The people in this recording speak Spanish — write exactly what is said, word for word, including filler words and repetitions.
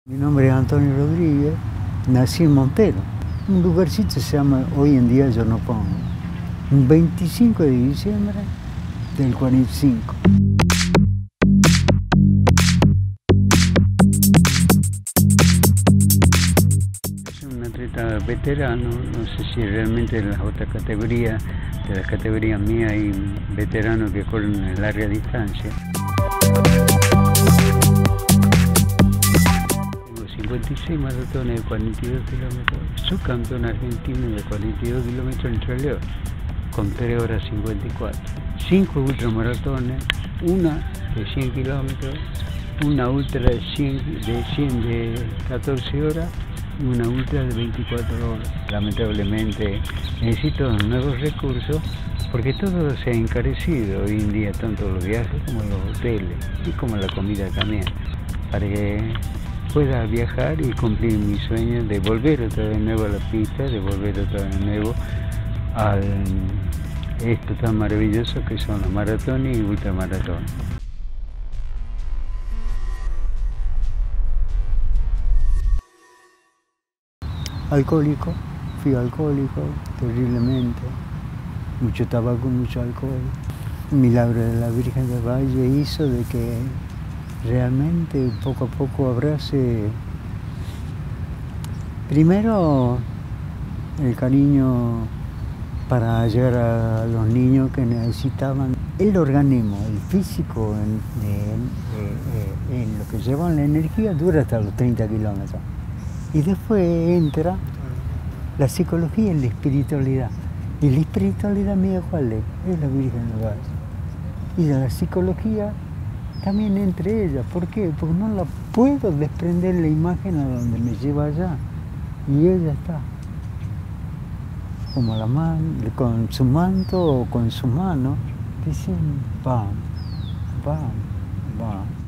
Mi nombre es Antonio Rodríguez, nací en Montero, un lugarcito se llama, hoy en día yo no pongo, un veinticinco de diciembre del cuarenta y cinco. Es un atleta veterano, no sé si realmente en las otras categorías, de las categorías mías hay veteranos que corren en larga distancia. cincuenta y seis maratones de cuarenta y dos kilómetros, subcampeón argentino de cuarenta y dos kilómetros en Trelew, con tres horas cincuenta y cuatro. cinco ultramaratones, una de cien kilómetros, una ultra de cien, de cien de catorce horas y una ultra de veinticuatro horas. Lamentablemente necesito nuevos recursos porque todo se ha encarecido hoy en día, tanto los viajes como los hoteles y como la comida también, para que pueda viajar y cumplir mi sueño de volver otra vez de nuevo a la pista, de volver otra vez de nuevo a esto tan maravilloso que son los maratones y ultramaratones. Alcohólico, fui alcohólico terriblemente, mucho tabaco, mucho alcohol. Un milagro de la Virgen del Valle hizo de que realmente poco a poco abrace primero el cariño para llegar a los niños que necesitaban. El organismo, el físico, en, en, en, en lo que llevan la energía dura hasta los treinta kilómetros. Y después entra la psicología y la espiritualidad. Y la espiritualidad mía, ¿cuál es? Es la Virgen del Valle. Y la psicología también entre ellas. ¿Por qué? Porque no la puedo desprender la imagen a donde me lleva allá. Y ella está. Como la man, con su manto o con su mano, dicen, vamos, vamos, vamos.